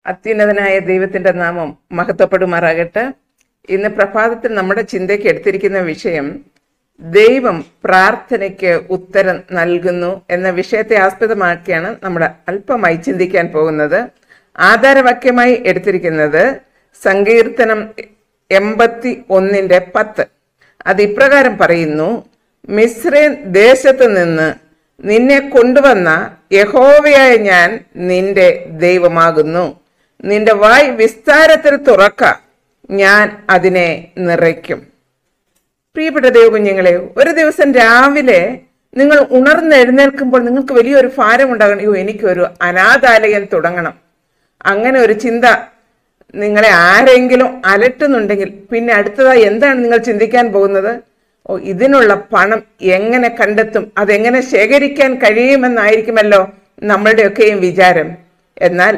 അത്യുന്നതനായ ദൈവത്തിന്റെ നാമം മഹത്വപ്പെടുമാറാകട്ടെ. ഇന്ന് പ്രഭാതത്തിൽ നമ്മുടെ ചിന്തയ്ക്ക് എടുത്തിരിക്കുന്ന വിഷയം ദൈവം പ്രാർത്ഥനയ്ക്ക് ഉത്തരം നൽകുന്നു എന്ന വിഷയത്തെ ആസ്പദമാക്കിയാണ് നമ്മൾ അല്പമായി ചിന്തിക്കാൻ പോകുന്നത്. ആധാരവാക്യമായി എടുത്തിരിക്കുന്നത് സങ്കീർത്തനം 81:10. അത് ഇപ്രകാരം പറയുന്നു: മിസ്രൈം ദേശത്ത് നിന്ന് നിന്നെ കൊണ്ടുവന്ന യഹോവയായ ഞാൻ നിന്റെ ദൈവമാകുന്നു. നിന്റെ വായ് വിസ്താരത്തിൽ തുറക്ക, ഞാൻ അതിനെ നിറയ്ക്കും. പ്രിയപ്പെട്ട ദൈവകുഞ്ഞുങ്ങളെ, ഒരു ദിവസം രാവിലെ നിങ്ങൾ ഉണർന്നെഴുന്നേൽക്കുമ്പോൾ നിങ്ങൾക്ക് വലിയൊരു ഭാരം ഉണ്ടാകണം. അയ്യോ, എനിക്കൊരു അനാഥാലയം തുടങ്ങണം. അങ്ങനെ ഒരു ചിന്ത നിങ്ങളെ ആരെങ്കിലും അലട്ടുന്നുണ്ടെങ്കിൽ പിന്നെ അടുത്തതായി എന്താണ് നിങ്ങൾ ചിന്തിക്കാൻ പോകുന്നത്? ഇതിനുള്ള പണം എങ്ങനെ കണ്ടെത്തും, അതെങ്ങനെ ശേഖരിക്കാൻ കഴിയുമെന്നായിരിക്കുമല്ലോ നമ്മളുടെയൊക്കെയും വിചാരം. എന്നാൽ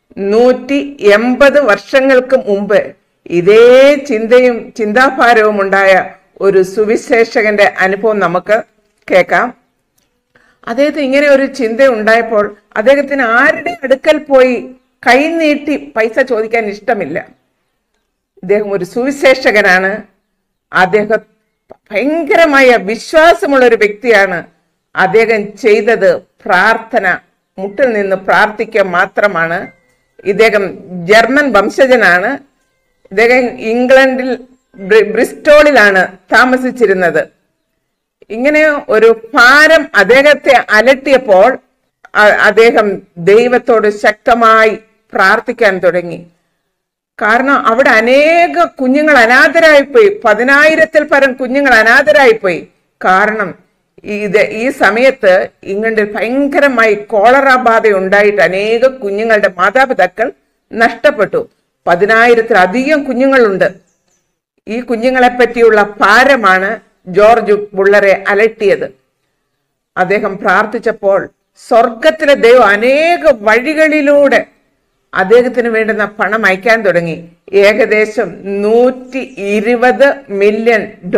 180 വർഷങ്ങൾക്ക് മുമ്പ് ഇതേ ചിന്തയും ചിന്താഭാരവും ഉണ്ടായ ഒരു സുവിശേഷകന്റെ അനുഭവം നമുക്ക് കേൾക്കാം. അദ്ദേഹത്തിന് ഇങ്ങനെ ഒരു ചിന്ത ഉണ്ടായപ്പോൾ അദ്ദേഹത്തിന് ആരുടെ അടുക്കൽ പോയി കൈനീട്ടി പൈസ ചോദിക്കാൻ ഇഷ്ടമില്ല. ഇദ്ദേഹം ഒരു സുവിശേഷകനാണ്. അദ്ദേഹം ഭയങ്കരമായ വിശ്വാസമുള്ള ഒരു വ്യക്തിയാണ്. അദ്ദേഹം ചെയ്തത് പ്രാർത്ഥന, മുട്ടിൽ നിന്ന് പ്രാർത്ഥിക്കുക മാത്രമാണ്. ഇദ്ദേഹം ജർമ്മൻ വംശജനാണ്. ഇദ്ദേഹം ഇംഗ്ലണ്ടിൽ ബ്രിസ്റ്റോളിലാണ് താമസിച്ചിരുന്നത്. ഇങ്ങനെ ഒരു ഭാരം അദ്ദേഹത്തെ അലട്ടിയപ്പോൾ അദ്ദേഹം ദൈവത്തോട് ശക്തമായി പ്രാർത്ഥിക്കാൻ തുടങ്ങി. കാരണം അവിടെ അനേക കുഞ്ഞുങ്ങൾ അനാഥരായിപ്പോയി. 10,000-ൽ പരം കുഞ്ഞുങ്ങൾ അനാഥരായിപ്പോയി. കാരണം ഈ സമയത്ത് ഇംഗ്ലണ്ടിൽ ഭയങ്കരമായി കോളറ ബാധ ഉണ്ടായിട്ട് അനേക കുഞ്ഞുങ്ങളുടെ മാതാപിതാക്കൾ നഷ്ടപ്പെട്ടു. 10,000-ത്തിലധികം കുഞ്ഞുങ്ങളുണ്ട്. ഈ കുഞ്ഞുങ്ങളെ പറ്റിയുള്ള ഭാരമാണ് ജോർജ് ബുള്ളറെ അലട്ടിയത്. അദ്ദേഹം പ്രാർത്ഥിച്ചപ്പോൾ സ്വർഗത്തിലെ ദൈവം അനേക വഴികളിലൂടെ അദ്ദേഹത്തിന് വേണ്ടുന്ന പണം അയക്കാൻ തുടങ്ങി. ഏകദേശം $120 മില്യൺ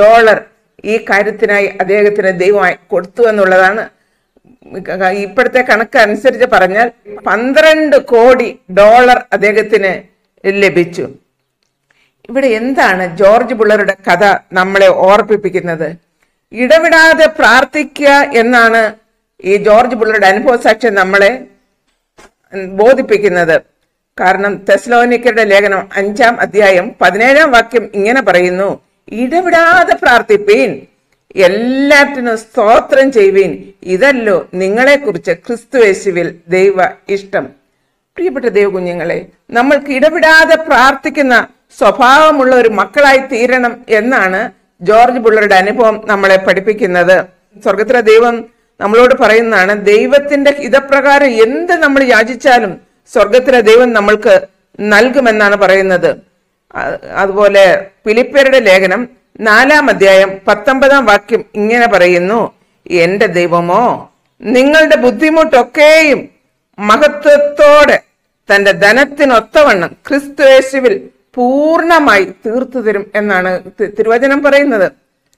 ഈ കാര്യത്തിനായി അദ്ദേഹത്തിന് ദൈവം കൊടുത്തു എന്നുള്ളതാണ്. ഇപ്പോഴത്തെ കണക്ക് അനുസരിച്ച് പറഞ്ഞാൽ $12 കോടി അദ്ദേഹത്തിന് ലഭിച്ചു. ഇവിടെ എന്താണ് ജോർജ് ബുള്ളറുടെ കഥ നമ്മളെ ഓർപ്പിപ്പിക്കുന്നത്? ഇടവിടാതെ പ്രാർത്ഥിക്കുക എന്നാണ് ഈ ജോർജ് ബുള്ളറുടെ അനുഭവ സാക്ഷ്യം നമ്മളെ ബോധിപ്പിക്കുന്നത്. കാരണം തെസ്സലോനിക്കരുടെ ലേഖനം 5-ാം അധ്യായം 17-ാം വാക്യം ഇങ്ങനെ പറയുന്നു: ഇടവിടാതെ പ്രാർത്ഥിപ്പീൻ, എല്ലാറ്റിനും സ്തോത്രം ചെയ്യുവീൻ, ഇതല്ലോ നിങ്ങളെക്കുറിച്ച് ക്രിസ്തുയേശുവിൽ ദൈവ ഇഷ്ടം. പ്രിയപ്പെട്ട ദൈവകുഞ്ഞുങ്ങളെ, നമ്മൾക്ക് ഇടവിടാതെ പ്രാർത്ഥിക്കുന്ന സ്വഭാവമുള്ള ഒരു മക്കളായി തീരണം എന്നാണ് ജോർജ് ബുള്ളറുടെ അനുഭവം നമ്മളെ പഠിപ്പിക്കുന്നത്. സ്വർഗത്തിലെ ദൈവം നമ്മളോട് പറയുന്നതാണ്, ദൈവത്തിന്റെ ഹിതപ്രകാരം എന്ത് നമ്മൾ യാചിച്ചാലും സ്വർഗത്തിലെ ദൈവം നമ്മൾക്ക് നൽകുമെന്നാണ് പറയുന്നത്. അതുപോലെ ഫിലിപ്പിയരുടെ ലേഖനം 4-ാം അധ്യായം 19-ാം വാക്യം ഇങ്ങനെ പറയുന്നു: എന്റെ ദൈവമോ നിങ്ങളുടെ ബുദ്ധിമുട്ടൊക്കെയും മഹത്വത്തോടെ തന്റെ ധനത്തിനൊത്തവണ്ണം ക്രിസ്തുയേശുവിൽ പൂർണ്ണമായി തീർത്തു തരും എന്നാണ് തിരുവചനം പറയുന്നത്.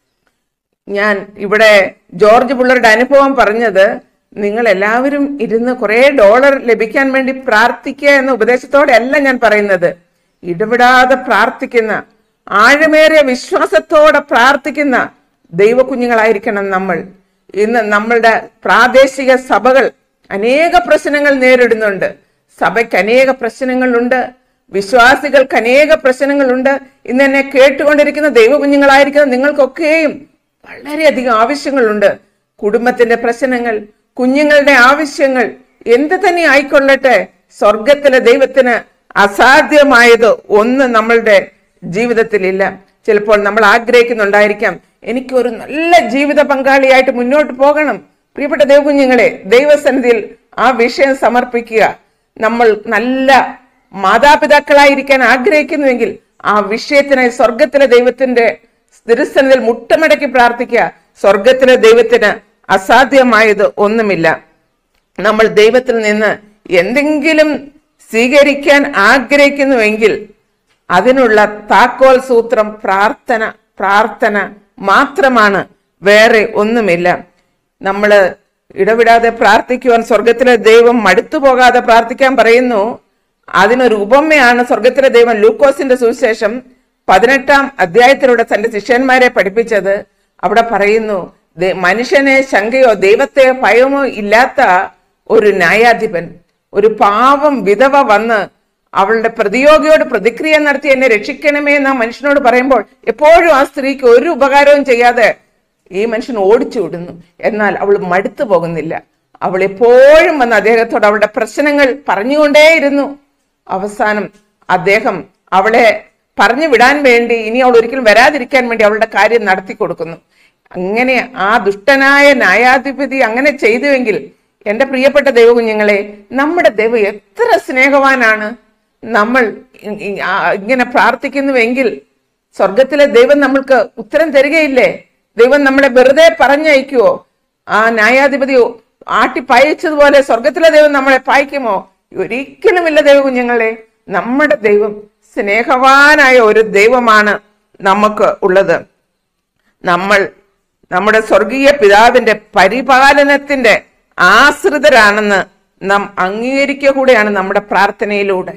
ഞാൻ ഇവിടെ ജോർജ് ബുള്ളറുടെ അനുഭവം പറഞ്ഞത് നിങ്ങൾ എല്ലാവരും ഇരുന്ന് $കുറേ ലഭിക്കാൻ വേണ്ടി പ്രാർത്ഥിക്കുക എന്ന ഉപദേശത്തോടെ അല്ല ഞാൻ പറയുന്നത്. ഇടവിടാതെ പ്രാർത്ഥിക്കുന്ന, ആഴമേറിയ വിശ്വാസത്തോടെ പ്രാർത്ഥിക്കുന്ന ദൈവകുഞ്ഞുങ്ങളായിരിക്കണം നമ്മൾ. ഇന്ന് നമ്മളുടെ പ്രാദേശിക സഭകൾ അനേക പ്രശ്നങ്ങൾ നേരിടുന്നുണ്ട്. സഭയ്ക്ക് അനേക പ്രശ്നങ്ങളുണ്ട്, വിശ്വാസികൾക്ക് അനേക പ്രശ്നങ്ങളുണ്ട്. ഇന്ന് എന്നെ കേട്ടുകൊണ്ടിരിക്കുന്ന ദൈവകുഞ്ഞുങ്ങളായിരിക്കുന്ന നിങ്ങൾക്കൊക്കെയും വളരെയധികം ആവശ്യങ്ങളുണ്ട്. കുടുംബത്തിന്റെ പ്രശ്നങ്ങൾ, കുഞ്ഞുങ്ങളുടെ ആവശ്യങ്ങൾ, എന്ത് തന്നെ ആയിക്കൊള്ളട്ടെ, സ്വർഗത്തിലെ ദൈവത്തിന് അസാധ്യമായത് ഒന്നും നമ്മളുടെ ജീവിതത്തിലില്ല. ചിലപ്പോൾ നമ്മൾ ആഗ്രഹിക്കുന്നുണ്ടായിരിക്കാം, എനിക്കൊരു നല്ല ജീവിത പങ്കാളിയായിട്ട് മുന്നോട്ട് പോകണം. പ്രിയപ്പെട്ട ദൈവകുഞ്ഞുങ്ങളെ, ദൈവസന്നിധിയിൽ ആ വിഷയം സമർപ്പിക്കുക. നമ്മൾ നല്ല മാതാപിതാക്കളായിരിക്കാൻ ആഗ്രഹിക്കുന്നുവെങ്കിൽ ആ വിഷയത്തിനായി സ്വർഗത്തിലെ ദൈവത്തിന്റെ തിരുസന്നിധിയിൽ മുട്ടമടക്കി പ്രാർത്ഥിക്കുക. സ്വർഗത്തിലെ ദൈവത്തിന് അസാധ്യമായത് ഒന്നുമില്ല. നമ്മൾ ദൈവത്തിൽ നിന്ന് എന്തെങ്കിലും സ്വീകരിക്കാൻ ആഗ്രഹിക്കുന്നുവെങ്കിൽ അതിനുള്ള താക്കോൽ സൂത്രം പ്രാർത്ഥന മാത്രമാണ്, വേറെ ഒന്നുമില്ല. നമ്മൾ ഇടവിടാതെ പ്രാർത്ഥിക്കുവാൻ സ്വർഗത്തിലെ ദൈവം മടുത്തു പോകാതെ പ്രാർത്ഥിക്കാൻ പറയുന്നു. അതിനൊരു ഉപമയാണ് സ്വർഗത്തിലെ ദൈവം ലൂക്കോസിന്റെ സുവിശേഷം 18-ാം അധ്യായത്തിലൂടെ തന്റെ ശിഷ്യന്മാരെ പഠിപ്പിച്ചത്. അവിടെ പറയുന്നു, മനുഷ്യനെ ശങ്കയോ ദൈവത്തെ ഭയമോ ഇല്ലാത്ത ഒരു ന്യായാധിപൻ, ഒരു പാവം വിധവ വന്ന് അവളുടെ പ്രതിയോഗിയോട് പ്രതിക്രിയ നടത്തി എന്നെ രക്ഷിക്കണമേ എന്ന് ആ മനുഷ്യനോട് പറയുമ്പോൾ എപ്പോഴും ആ സ്ത്രീക്ക് ഒരു ഉപകാരവും ചെയ്യാതെ ഈ മനുഷ്യൻ ഓടിച്ചു വിടുന്നു. എന്നാൽ അവൾ മടുത്തു പോകുന്നില്ല. അവൾ എപ്പോഴും വന്ന് അദ്ദേഹത്തോട് അവളുടെ പ്രശ്നങ്ങൾ പറഞ്ഞുകൊണ്ടേയിരുന്നു. അവസാനം അദ്ദേഹം അവളെ പറഞ്ഞു വിടാൻ വേണ്ടി, ഇനി അവൾ ഒരിക്കലും വരാതിരിക്കാൻ വേണ്ടി അവളുടെ കാര്യം നടത്തി കൊടുക്കുന്നു. അങ്ങനെ ആ ദുഷ്ടനായ ന്യായാധിപതി അങ്ങനെ ചെയ്തുവെങ്കിൽ, എന്റെ പ്രിയപ്പെട്ട ദൈവകുഞ്ഞുങ്ങളെ, നമ്മുടെ ദൈവം എത്ര സ്നേഹവാനാണ്. നമ്മൾ ഇങ്ങനെ പ്രാർത്ഥിക്കുന്നുവെങ്കിൽ സ്വർഗത്തിലെ ദൈവം നമ്മൾക്ക് ഉത്തരം തരികയില്ലേ? ദൈവം നമ്മളെ വെറുതെ പറഞ്ഞയക്കുവോ? ആ ന്യായാധിപതി ആട്ടിപ്പായിച്ചതുപോലെ സ്വർഗത്തിലെ ദൈവം നമ്മളെ പായിക്കുമോ? ഒരിക്കലുമില്ല ദൈവകുഞ്ഞുങ്ങളെ. നമ്മുടെ ദൈവം സ്നേഹവാനായ ഒരു ദൈവമാണ് നമുക്ക് ഉള്ളത്. നമ്മൾ നമ്മുടെ സ്വർഗീയ പിതാവിന്റെ പരിപാലനത്തിന്റെ ആശ്രിതരാണെന്ന് നാം അംഗീകരിക്കുക കൂടെയാണ് നമ്മുടെ പ്രാർത്ഥനയിലൂടെ.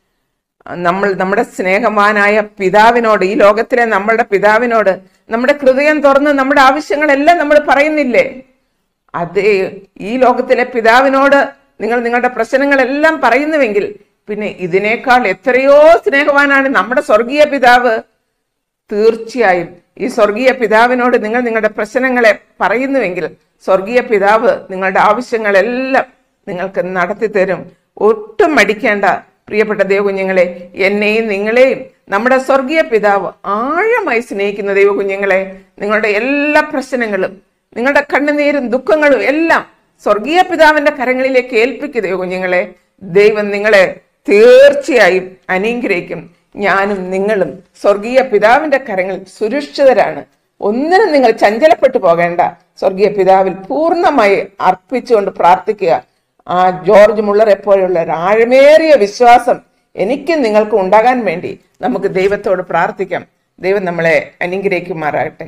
നമ്മൾ നമ്മുടെ സ്നേഹവാനായ പിതാവിനോട്, ഈ ലോകത്തിലെ നമ്മളുടെ പിതാവിനോട് നമ്മുടെ ഹൃദയം തുറന്ന് നമ്മുടെ ആവശ്യങ്ങളെല്ലാം നമ്മൾ പറയുന്നില്ലേ? അതേ ഈ ലോകത്തിലെ പിതാവിനോട് നിങ്ങൾ നിങ്ങളുടെ പ്രശ്നങ്ങളെല്ലാം പറയുന്നുവെങ്കിൽ പിന്നെ ഇതിനേക്കാൾ എത്രയോ സ്നേഹവാനാണ് നമ്മുടെ സ്വർഗീയ പിതാവ്. തീർച്ചയായും ഈ സ്വർഗീയ പിതാവിനോട് നിങ്ങൾ നിങ്ങളുടെ പ്രശ്നങ്ങളെ പറയുന്നുവെങ്കിൽ സ്വർഗീയ പിതാവ് നിങ്ങളുടെ ആവശ്യങ്ങളെല്ലാം നിങ്ങൾക്ക് നടത്തി തരും. ഒട്ടും മടിക്കേണ്ട പ്രിയപ്പെട്ട ദൈവകുഞ്ഞുങ്ങളെ. എന്നെയും നിങ്ങളെയും നമ്മുടെ സ്വർഗീയ പിതാവ് ആഴമായി സ്നേഹിക്കുന്ന ദൈവകുഞ്ഞുങ്ങളെ, നിങ്ങളുടെ എല്ലാ പ്രശ്നങ്ങളും, നിങ്ങളുടെ കണ്ണുനീരും ദുഃഖങ്ങളും എല്ലാം സ്വർഗീയ പിതാവിന്റെ കരങ്ങളിലേക്ക് ഏൽപ്പിക്കുക ദൈവകുഞ്ഞുങ്ങളെ. ദൈവം നിങ്ങളെ തീർച്ചയായും അനുഗ്രഹിക്കും. ഞാനും നിങ്ങളും സ്വർഗീയ പിതാവിന്റെ കരങ്ങളിൽ സുരക്ഷിതരാണ്. ഒന്നിനും നിങ്ങൾ ചഞ്ചലപ്പെട്ടു പോകേണ്ട. സ്വർഗീയ പിതാവിൽ പൂർണ്ണമായി അർപ്പിച്ചുകൊണ്ട് പ്രാർത്ഥിക്കുക. ആ ജോർജ് മുള്ളറെ പോലെയുള്ള ഒരു ആഴമേറിയ വിശ്വാസം എനിക്കും നിങ്ങൾക്കും ഉണ്ടാകാൻ വേണ്ടി നമുക്ക് ദൈവത്തോട് പ്രാർത്ഥിക്കാം. ദൈവം നമ്മളെ അനുഗ്രഹിക്കുമാറാകട്ടെ.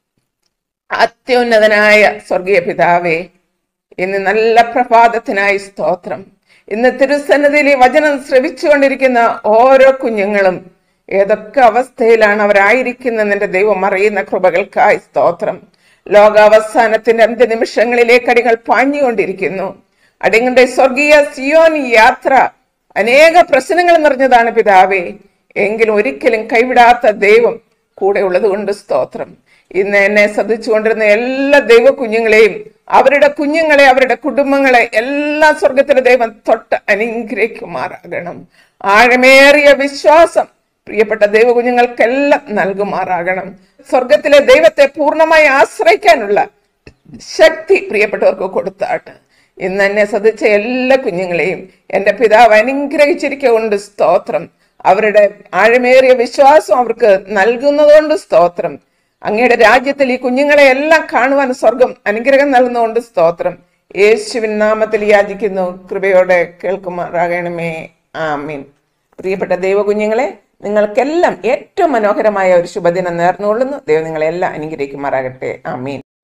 അത്യുന്നതനായ സ്വർഗീയ പിതാവേ, ഇന്ന് നല്ല പ്രഭാതത്തിനായി സ്തോത്രം. ഇന്ന് തിരുസന്നിധിയിൽ ഈ വചനം ശ്രവിച്ചുകൊണ്ടിരിക്കുന്ന ഓരോ കുഞ്ഞുങ്ങളും ഏതൊക്കെ അവസ്ഥയിലാണ് അവരായിരിക്കുന്നത് എന്റെ ദൈവം അറിയുന്ന കൃപകൾക്കായി സ്തോത്രം. ലോകാവസാനത്തിന്റെ അന്ത്യനിമിഷങ്ങളിലേക്ക് അടികൾ പാഞ്ഞുകൊണ്ടിരിക്കുന്നു. അടിങ്ങളുടെ സ്വർഗീയ സിയോൻ യാത്ര അനേക പ്രശ്നങ്ങൾ നിറഞ്ഞതാണ് പിതാവേ. എങ്കിലും ഒരിക്കലും കൈവിടാത്ത ദൈവം കൂടെ ഉള്ളത് കൊണ്ട് സ്തോത്രം. ഇന്ന് എന്നെ ശ്രദ്ധിച്ചുകൊണ്ടിരുന്ന എല്ലാ ദൈവ കുഞ്ഞുങ്ങളെയും, അവരുടെ കുഞ്ഞുങ്ങളെ, അവരുടെ കുടുംബങ്ങളെ എല്ലാ സ്വർഗത്തിലെ ദൈവം തൊട്ട് അനുഗ്രഹിക്കുമാറാകണം. ആഴമേറിയ വിശ്വാസം പ്രിയപ്പെട്ട ദൈവ കുഞ്ഞുങ്ങൾക്കെല്ലാം നൽകുമാറാകണം. സ്വർഗത്തിലെ ദൈവത്തെ പൂർണ്ണമായി ആശ്രയിക്കാനുള്ള ശക്തി പ്രിയപ്പെട്ടവർക്ക് കൊടുത്താട്ട്. ഇന്ന് എന്നെ ശ്രദ്ധിച്ച എല്ലാ കുഞ്ഞുങ്ങളെയും എന്റെ പിതാവ് അനുഗ്രഹിച്ചിരിക്കൊണ്ട് സ്തോത്രം. അവരുടെ ആഴമേറിയ വിശ്വാസം അവർക്ക് നൽകുന്നതുകൊണ്ട് സ്തോത്രം. അങ്ങയുടെ രാജ്യത്തിൽ ഈ കുഞ്ഞുങ്ങളെ എല്ലാം കാണുവാൻ സ്വർഗം അനുഗ്രഹം നൽകുന്നതുകൊണ്ട് സ്തോത്രം. യേശുവിൻ നാമത്തിൽ യാചിക്കുന്നു, കൃപയോടെ കേൾക്കുമാറാകണമേ. ആമീൻ. പ്രിയപ്പെട്ട ദൈവ കുഞ്ഞുങ്ങളെ, നിങ്ങൾക്കെല്ലാം ഏറ്റവും മനോഹരമായ ഒരു ശുഭദിനം നേർന്നുകൊള്ളുന്നു. ദൈവം നിങ്ങളെല്ലാം അനുഗ്രഹിക്കുമാറാകട്ടെ. ആമീൻ.